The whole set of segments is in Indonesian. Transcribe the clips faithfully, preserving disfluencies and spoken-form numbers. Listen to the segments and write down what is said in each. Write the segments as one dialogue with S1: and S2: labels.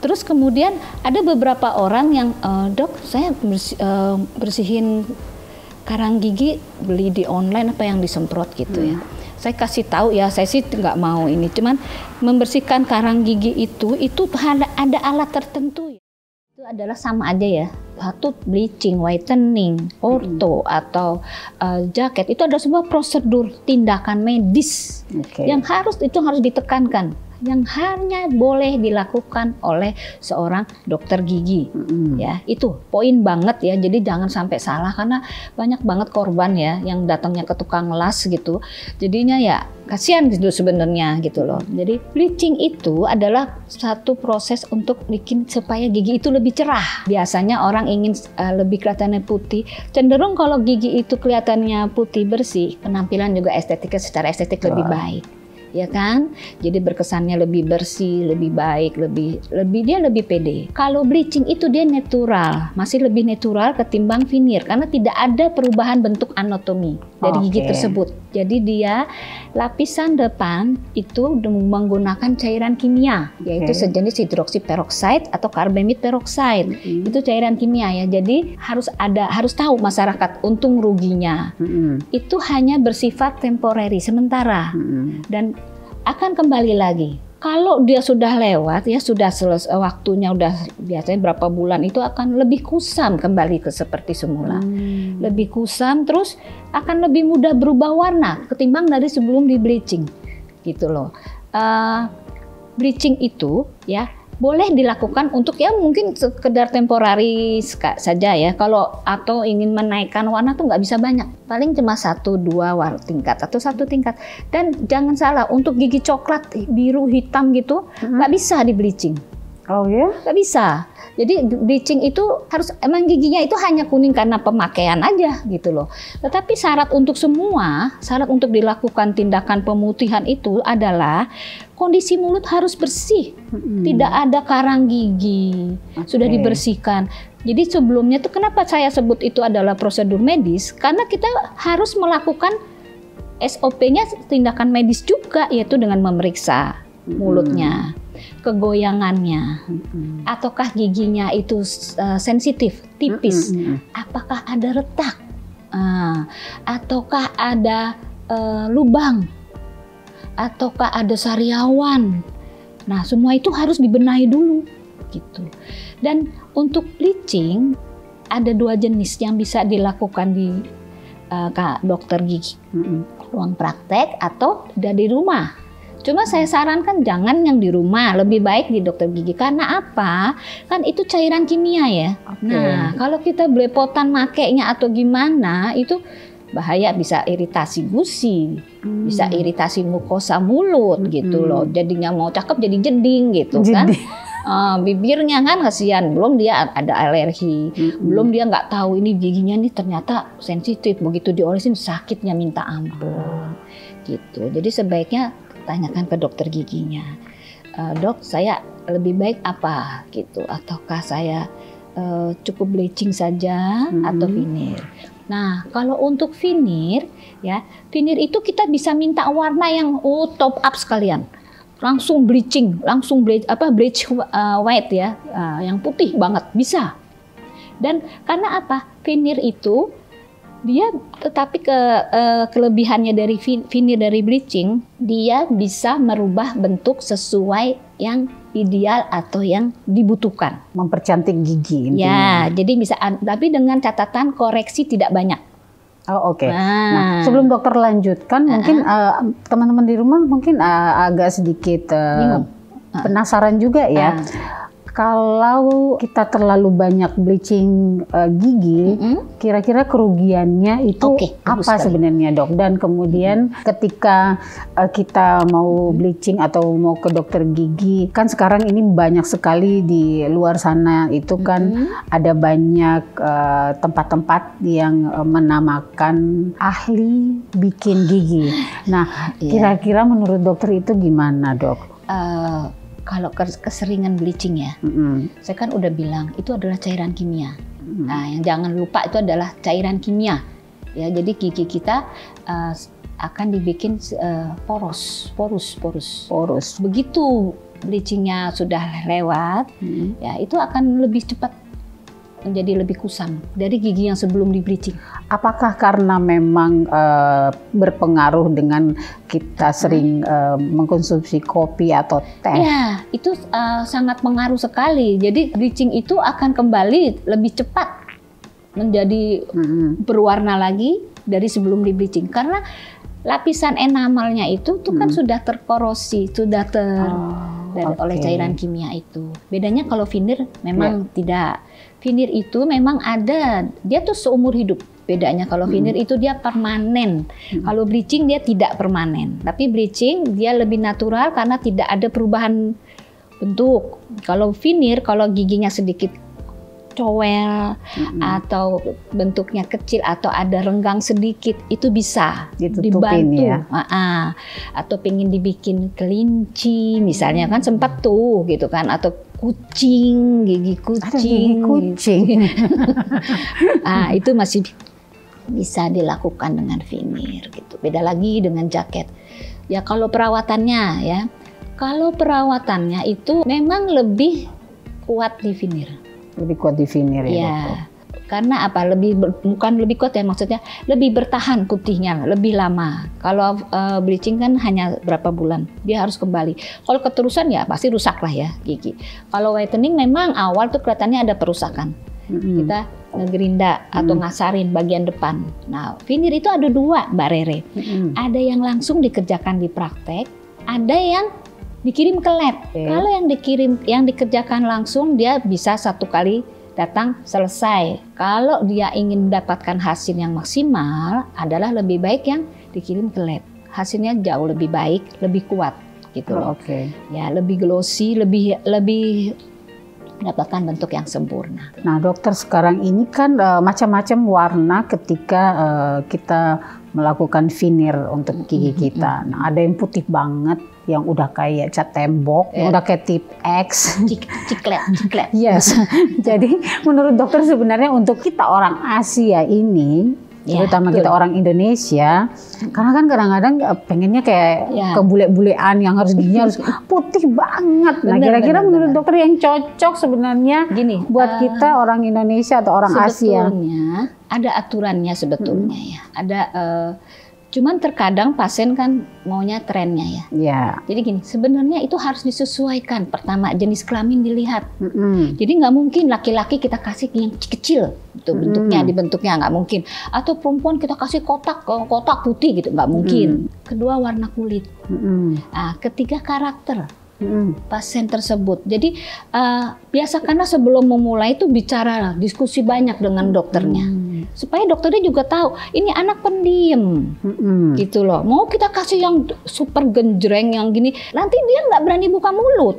S1: Terus kemudian ada beberapa orang yang uh, dok, saya bersih, uh, bersihin karang gigi beli di online apa yang disemprot gitu hmm. ya. Saya kasih tahu ya, saya sih nggak mau ini, cuman membersihkan karang gigi itu itu ada, ada alat tertentu. Itu adalah sama aja ya, satu bleaching, whitening, ortho hmm. atau uh, jaket itu adalah sebuah prosedur tindakan medis okay. yang harus itu harus ditekankan, yang hanya boleh dilakukan oleh seorang dokter gigi hmm. ya, itu poin banget ya. Jadi jangan sampai salah karena banyak banget korban ya yang datangnya ke tukang las gitu, jadinya ya kasihan gitu sebenarnya gitu loh. Jadi bleaching itu adalah satu proses untuk bikin supaya gigi itu lebih cerah. Biasanya orang ingin uh, lebih kelihatannya putih, cenderung kalau gigi itu kelihatannya putih bersih, penampilan juga estetiknya secara estetik oh. lebih baik. Ya kan, jadi berkesannya lebih bersih, lebih baik, lebih lebih dia lebih pede. Kalau bleaching itu dia natural, masih lebih natural ketimbang veneer karena tidak ada perubahan bentuk anatomi dari okay. gigi tersebut. Jadi dia lapisan depan itu menggunakan cairan kimia, okay. yaitu sejenis hidroksiperoksida atau karbamid peroksida. Mm-hmm. Itu cairan kimia ya. Jadi harus ada, harus tahu masyarakat untung ruginya. Mm-hmm. Itu hanya bersifat temporary, sementara. Mm-hmm. Dan akan kembali lagi. Kalau dia sudah lewat ya sudah selesai waktunya, udah biasanya berapa bulan itu akan lebih kusam kembali ke seperti semula. Hmm. Lebih kusam terus akan lebih mudah berubah warna ketimbang dari sebelum di bleaching gitu loh. Uh, bleaching itu ya boleh dilakukan untuk ya mungkin sekedar temporari saja ya. Kalau atau ingin menaikkan warna tuh nggak bisa banyak, paling cuma satu dua war tingkat atau satu tingkat. Dan jangan salah, untuk gigi coklat, biru, hitam gitu nggak hmm. bisa di bleaching.
S2: Oh ya?
S1: Nggak bisa. Jadi bleaching itu harus emang giginya itu hanya kuning karena pemakaian aja gitu loh. Tetapi syarat untuk semua, syarat untuk dilakukan tindakan pemutihan itu adalah kondisi mulut harus bersih, hmm. tidak ada karang gigi, okay. sudah dibersihkan. Jadi sebelumnya tuh kenapa saya sebut itu adalah prosedur medis? Karena kita harus melakukan S O P-nya tindakan medis juga, yaitu dengan memeriksa hmm. mulutnya, kegoyangannya, hmm. ataukah giginya itu uh, sensitif, tipis, hmm. apakah ada retak, uh, ataukah ada uh, lubang, ataukah ada sariawan. Nah, semua itu harus dibenahi dulu gitu. Dan untuk bleaching ada dua jenis yang bisa dilakukan di uh, dokter gigi, mm-hmm. ruang praktek atau dari rumah. Cuma saya sarankan jangan yang di rumah, lebih baik di dokter gigi. Karena apa? Kan itu cairan kimia ya. Okay. Nah, kalau kita belepotan makainya atau gimana itu bahaya, bisa iritasi gusi, hmm. bisa iritasi mukosa mulut hmm. gitu loh. Jadinya mau cakep jadi jeding gitu jadi. Kan. Uh, bibirnya kan kasihan, belum dia ada alergi, hmm. belum dia nggak tahu ini giginya nih ternyata sensitif, begitu diolesin sakitnya minta ampun gitu. Jadi sebaiknya tanyakan ke dokter giginya, uh, dok saya lebih baik apa gitu, ataukah saya uh, cukup bleaching saja hmm. atau veneer. Nah, kalau untuk veneer ya, veneer itu kita bisa minta warna yang oh, top up sekalian. Langsung bleaching, langsung bleach apa bleach uh, white ya, uh, yang putih banget bisa. Dan karena apa? Veneer itu dia tetapi ke uh, kelebihannya dari veneer dari bleaching, dia bisa merubah bentuk sesuai yang ideal atau yang dibutuhkan.
S2: Mempercantik gigi intinya.
S1: Ya, jadi bisa, tapi dengan catatan koreksi tidak banyak.
S2: Oh oke. Okay. Nah. nah, sebelum dokter lanjutkan, uh-huh. mungkin uh, teman-teman di rumah mungkin uh, agak sedikit uh, penasaran juga ya. Uh. Kalau kita terlalu banyak bleaching uh, gigi, mm-hmm. kira-kira kerugiannya itu okay, apa sebenarnya dok? Dan kemudian mm-hmm. ketika uh, kita mau bleaching atau mau ke dokter gigi, kan sekarang ini banyak sekali di luar sana itu kan mm-hmm. ada banyak uh, tempat-tempat yang uh, menamakan ahli bikin gigi. Nah, yeah. kira-kira menurut dokter itu gimana dok? Uh, Kalau keseringan bleaching ya, mm-hmm. saya kan udah bilang itu adalah cairan kimia. Mm-hmm. Nah, yang jangan lupa itu adalah cairan kimia. Ya, jadi gigi kita uh, akan dibikin uh, poros, porus, porus, porus. Begitu
S1: bleachingnya sudah lewat, hmm. ya itu akan lebih cepat menjadi lebih kusam dari gigi yang sebelum di bleaching.
S2: Apakah karena memang uh, berpengaruh dengan kita sering uh, mengkonsumsi kopi atau teh?
S1: Ya, itu uh, sangat pengaruh sekali. Jadi bleaching itu akan kembali lebih cepat menjadi hmm. berwarna lagi dari sebelum di bleaching, karena lapisan enamelnya itu tuh kan hmm. sudah terkorosi, sudah ter oh, dari, okay. oleh cairan kimia itu. Bedanya kalau veneer memang yeah. tidak. Veneer itu memang ada, dia tuh seumur hidup. Bedanya kalau veneer hmm. itu dia permanen. Hmm. Kalau bleaching dia tidak permanen. Tapi bleaching dia lebih natural karena tidak ada perubahan bentuk. Kalau veneer, kalau giginya sedikit cowel mm-hmm. atau bentuknya kecil atau ada renggang sedikit, itu bisa
S2: ditutupin,
S1: dibantu
S2: ya.
S1: uh-uh. Atau pengen dibikin kelinci misalnya, kan sempat tuh gitu kan, atau kucing, gigi kucing, ada
S2: gigi kucing.
S1: Ah, itu masih bisa dilakukan dengan veneer gitu. Beda lagi dengan jaket. Ya kalau perawatannya ya, kalau perawatannya itu memang lebih kuat di veneer.
S2: Lebih kuat di veneer ya,
S1: ya
S2: dokter.
S1: Karena apa? Lebih bukan lebih kuat ya, maksudnya lebih bertahan putihnya lebih lama. Kalau uh, bleaching kan hanya berapa bulan, dia harus kembali. Kalau keterusan ya pasti rusak lah ya gigi. Kalau whitening memang awal tuh kelihatannya ada perusakan. Mm-hmm. Kita ngegerinda atau mm-hmm. ngasarin bagian depan. Nah, veneer itu ada dua, Mbak Rere. Mm-hmm. Ada yang langsung dikerjakan di praktek, ada yang dikirim ke lab. Okay. Kalau yang dikirim, yang dikerjakan langsung, dia bisa satu kali datang selesai. Kalau dia ingin mendapatkan hasil yang maksimal, adalah lebih baik yang dikirim ke lab. Hasilnya jauh lebih baik, lebih kuat, gitu loh.
S2: Oke. Okay.
S1: Ya, lebih glossy, lebih lebih mendapatkan bentuk yang sempurna.
S2: Nah, dokter, sekarang ini kan uh, macam-macam warna ketika uh, kita melakukan veneer untuk gigi kita. Nah, ada yang putih banget, yang udah kayak cat tembok, yeah. yang udah kayak tip X.
S1: Cik, ciklet, ciklet.
S2: Yes. Jadi menurut dokter sebenarnya untuk kita orang Asia ini, ya, terutama betul. Kita orang Indonesia, karena kan kadang-kadang pengennya kayak ya. Kebule-bulean yang harus giginya harus putih banget. Nah, kira-kira menurut bener. Dokter yang cocok sebenarnya gini buat uh, kita orang Indonesia atau orang Asia?
S1: Sebetulnya ada aturannya sebetulnya hmm. ya. Ada uh, cuman terkadang pasien kan maunya trennya ya.
S2: Ya.
S1: Jadi gini, sebenarnya itu harus disesuaikan. Pertama, jenis kelamin dilihat.
S2: Mm-hmm.
S1: Jadi nggak mungkin laki-laki kita kasih yang kecil, itu bentuknya, mm-hmm. dibentuknya nggak mungkin. Atau perempuan kita kasih kotak, kotak putih gitu, nggak mungkin. Mm-hmm. Kedua, warna kulit. Mm-hmm. Nah, ketiga, karakter. Mm-hmm. pasien tersebut. Jadi uh, biasakanlah sebelum memulai itu bicara, diskusi banyak dengan dokternya. Mm-hmm. Supaya dokternya juga tahu ini anak pendiam, mm-hmm. gitu loh. Mau kita kasih yang super genjreng yang gini, nanti dia nggak berani buka mulut.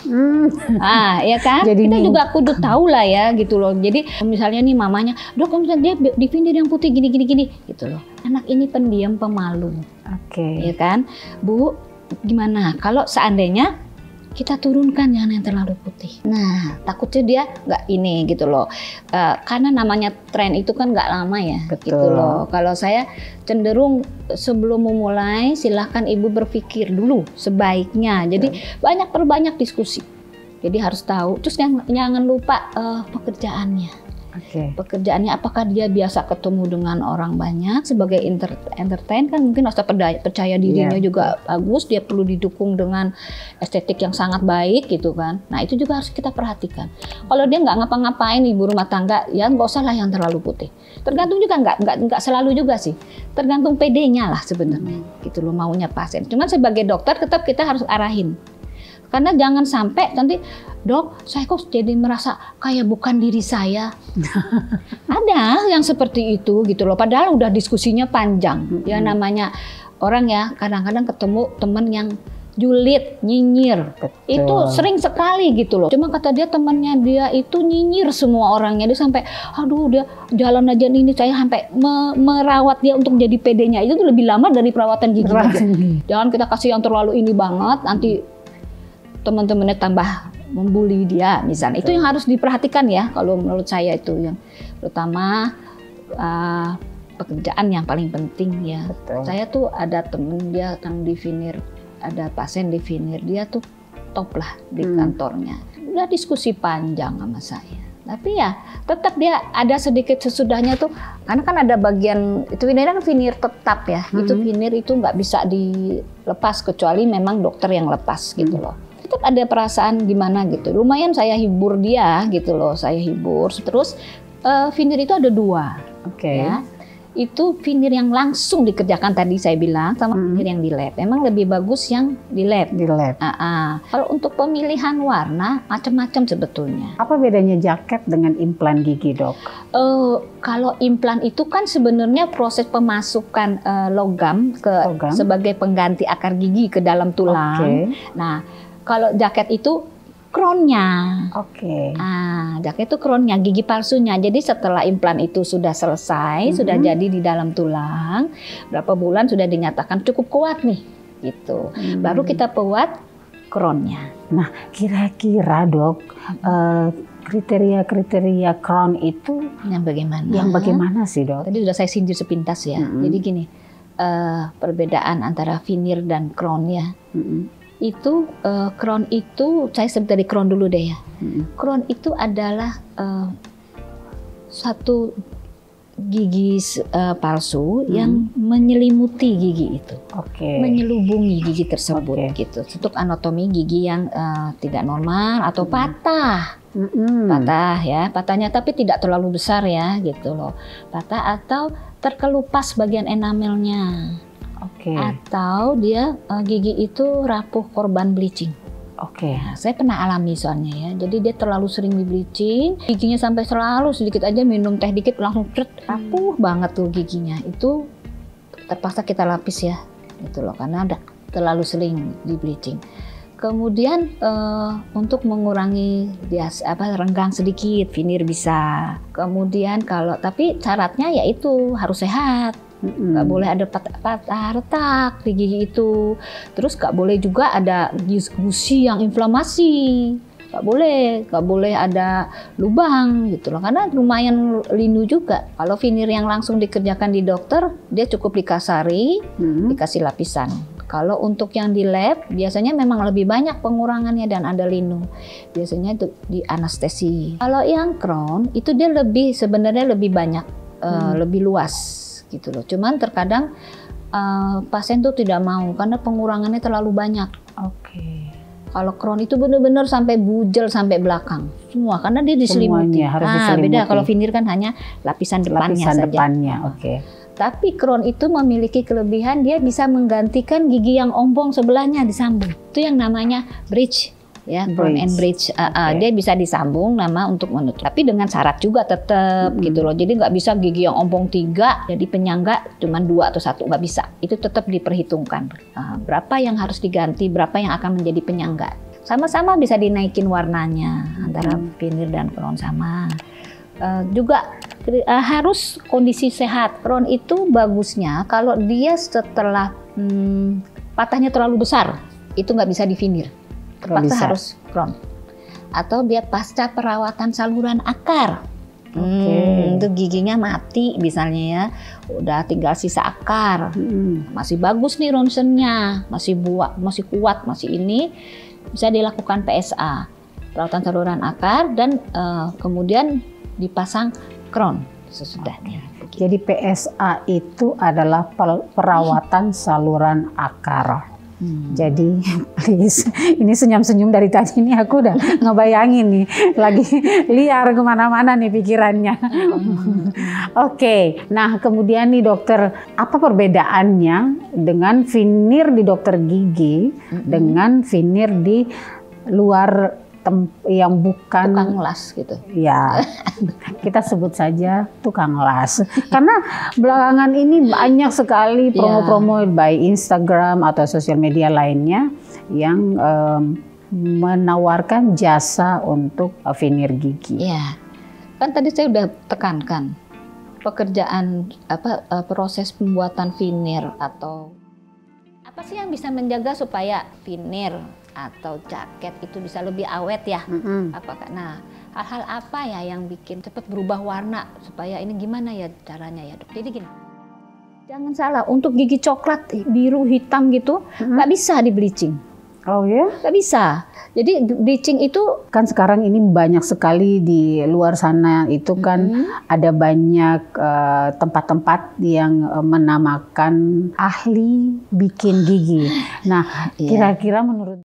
S1: Mm. Ah, ya kan? Jadi kita nih, juga kudu tahu lah ya, gitu loh. Jadi misalnya nih mamanya, dok, misalnya dia di veneer yang putih gini, gini, gini, gitu loh. Anak ini pendiam, pemalu.
S2: Oke. Okay.
S1: Ya kan, Bu? Gimana kalau seandainya kita turunkan yang yang terlalu putih? Nah, takutnya dia nggak ini gitu loh. Uh, karena namanya tren itu kan nggak lama ya.
S2: Betul.
S1: Gitu loh. Kalau saya cenderung sebelum memulai silahkan ibu berpikir dulu sebaiknya. Jadi betul. banyak perbanyak diskusi. Jadi harus tahu. Terus jangan, jangan lupa uh, pekerjaannya.
S2: Okay.
S1: Pekerjaannya apakah dia biasa ketemu dengan orang banyak sebagai inter entertain, kan mungkin rasa percaya dirinya yeah. juga bagus, dia perlu didukung dengan estetik yang sangat baik gitu kan. Nah itu juga harus kita perhatikan. Kalau dia nggak ngapa-ngapain ibu rumah tangga, ya nggak usah lah yang terlalu putih. Tergantung juga nggak nggak nggak selalu juga sih. Tergantung P D-nya lah sebenarnya. Hmm. Gitu loh maunya pasien. Cuman sebagai dokter tetap kita harus arahin. Karena jangan sampai nanti, dok, saya kok jadi merasa kayak bukan diri saya. Ada yang seperti itu gitu loh. Padahal udah diskusinya panjang. Mm-hmm. Ya namanya orang ya kadang-kadang ketemu temen yang julid, nyinyir. Betul. Itu sering sekali gitu loh. Cuma kata dia temannya dia itu nyinyir semua orangnya. Dia sampai, aduh dia jalan aja ini saya sampai me merawat dia untuk jadi P D-nya. Itu tuh lebih lama dari perawatan gigi. Jangan kita kasih yang terlalu ini banget, nanti teman-temannya tambah membuli dia misalnya. Betul. Itu yang harus diperhatikan ya kalau menurut saya itu yang pertama uh, pekerjaan yang paling penting ya. Betul. Saya tuh ada temen dia yang di veneer, ada pasien di veneer, dia tuh top lah di
S2: Hmm.
S1: kantornya. Udah diskusi panjang sama saya. Tapi ya tetap dia ada sedikit sesudahnya tuh, karena kan ada bagian itu ini kan veneer tetap ya.
S2: Hmm.
S1: Itu veneer itu nggak bisa dilepas kecuali memang dokter yang lepas gitu
S2: Hmm.
S1: loh. Tetap ada perasaan gimana gitu. Lumayan saya hibur dia gitu loh, saya hibur. Terus uh, veneer itu ada dua.
S2: Oke.
S1: Ya. Itu veneer yang langsung dikerjakan tadi saya bilang sama
S2: Hmm.
S1: veneer yang di lab. Memang lebih bagus yang di lab.
S2: Di lab.
S1: Ah, ah. Kalau untuk pemilihan warna macam-macam sebetulnya.
S2: Apa bedanya jaket dengan implan gigi, Dok?
S1: Uh, kalau implan itu kan sebenarnya proses pemasukan uh, logam ke
S2: Logam.
S1: sebagai pengganti akar gigi ke dalam tulang.
S2: Oke.
S1: Nah, kalau jaket itu crown-nya.
S2: Oke.
S1: Ah, jaket itu crown-nya, gigi palsunya. Jadi setelah implan itu sudah selesai,
S2: Mhm.
S1: sudah jadi di dalam tulang, berapa bulan sudah dinyatakan cukup kuat nih, gitu.
S2: Hmm.
S1: Baru kita buat crown-nya.
S2: Nah, kira-kira, Dok, eh, kriteria-kriteria crown itu
S1: Yang bagaimana?
S2: yang bagaimana sih, Dok?
S1: Tadi sudah saya sindir sepintas ya.
S2: Mhm.
S1: Jadi gini, eh, perbedaan antara veneer dan crown ya.
S2: Mm-mm.
S1: Itu eh, crown itu, saya sebut dari crown dulu deh ya.
S2: Mm-mm.
S1: Crown itu adalah eh, satu gigi eh, palsu
S2: Hmm.
S1: yang menyelimuti gigi itu,
S2: Oke.
S1: menyelubungi gigi tersebut
S2: Oke.
S1: gitu. Untuk anatomi gigi yang eh, tidak normal atau
S2: Hmm.
S1: patah,
S2: Mm-mm.
S1: patah ya, patahnya tapi tidak terlalu besar ya gitu loh. Patah atau terkelupas bagian enamelnya,
S2: Oke.
S1: atau dia eh, gigi itu rapuh korban bleaching.
S2: Oke.
S1: Nah, saya pernah alami soalnya ya. Jadi dia terlalu sering di bleaching, giginya sampai selalu sedikit aja minum teh dikit langsung cret, rapuh banget tuh giginya. Itu terpaksa kita lapis ya, gitu loh, karena udah terlalu sering di bleaching. Kemudian eh, untuk mengurangi bias apa renggang sedikit, veneer bisa. Kemudian kalau tapi syaratnya yaitu harus sehat.
S2: Mm-mm.
S1: Nggak boleh ada patah retak di gigi itu. Terus nggak boleh juga ada gusi yang inflamasi. Nggak boleh, nggak boleh ada lubang gitu loh. Karena lumayan linu juga. Kalau veneer yang langsung dikerjakan di dokter, dia cukup dikasari,
S2: Mm.
S1: dikasih lapisan. Kalau untuk yang di lab, biasanya memang lebih banyak pengurangannya dan ada linu. Biasanya itu di anestesi. Kalau yang crown, itu dia lebih sebenarnya lebih banyak, uh, lebih luas gitu loh. Cuman terkadang uh, pasien tuh tidak mau karena pengurangannya terlalu banyak.
S2: Oke.
S1: Kalau crown itu benar-benar sampai bujel sampai belakang semua karena dia diselimuti.
S2: Semuanya harus
S1: Ah,
S2: diselimuti.
S1: beda kalau veneer kan hanya lapisan depannya
S2: Lapisan
S1: saja.
S2: depannya. Oke.
S1: Tapi crown itu memiliki kelebihan dia bisa menggantikan gigi yang ompong sebelahnya disambung. Itu yang namanya bridge. Ya, crown
S2: Bridge.
S1: and bridge, uh, uh,
S2: Oke.
S1: dia bisa disambung nama untuk menutup. Tapi dengan syarat juga tetap
S2: Mm-mm.
S1: gitu loh. Jadi nggak bisa gigi yang ompong tiga, jadi penyangga cuma dua atau satu nggak bisa. Itu tetap diperhitungkan. Uh, berapa yang harus diganti, berapa yang akan menjadi penyangga. Sama-sama bisa dinaikin warnanya antara
S2: Mm.
S1: veneer dan crown sama. Uh, juga uh, harus kondisi sehat. Crown itu bagusnya kalau dia setelah hmm, patahnya terlalu besar, itu nggak bisa di veneer. Terpaksa
S2: bisa.
S1: harus crown. Atau dia pasca perawatan saluran akar.
S2: Oke.
S1: Hmm, itu giginya mati misalnya ya, udah tinggal sisa akar.
S2: Mm-mm.
S1: Masih bagus nih ronsennya, masih buat, masih kuat, masih ini bisa dilakukan P S A, perawatan saluran akar dan eh, kemudian dipasang crown sesudahnya.
S2: Jadi P S A itu adalah pel- perawatan saluran akar.
S1: Hmm.
S2: Jadi please, ini senyum-senyum dari tadi ini aku udah ngebayangin nih, lagi liar kemana-mana nih pikirannya. Oke, nah kemudian nih dokter, apa perbedaannya dengan veneer di dokter gigi dengan veneer di luar tem- yang bukan
S1: Tukang las gitu.
S2: ya kita sebut saja tukang las karena belakangan ini banyak sekali promo-promo baik Instagram atau sosial media lainnya yang em, menawarkan jasa untuk uh, veneer gigi.
S1: Iya, kan tadi saya udah tekankan pekerjaan apa eh, proses pembuatan veneer atau apa sih yang bisa menjaga supaya veneer atau jaket itu bisa lebih awet ya?
S2: Mm-mm.
S1: Apakah nah hal-hal apa ya yang bikin cepat berubah warna supaya ini gimana ya caranya ya dok? Jadi gini, jangan salah untuk gigi coklat, biru, hitam gitu nggak
S2: Mm-mm.
S1: bisa di bleaching.
S2: Oh ya?
S1: Nggak bisa. Jadi bleaching itu
S2: kan sekarang ini banyak sekali di luar sana itu kan mm-hmm. ada banyak uh, tempat-tempat yang uh, menamakan ahli bikin gigi. Nah, kira-kira menurut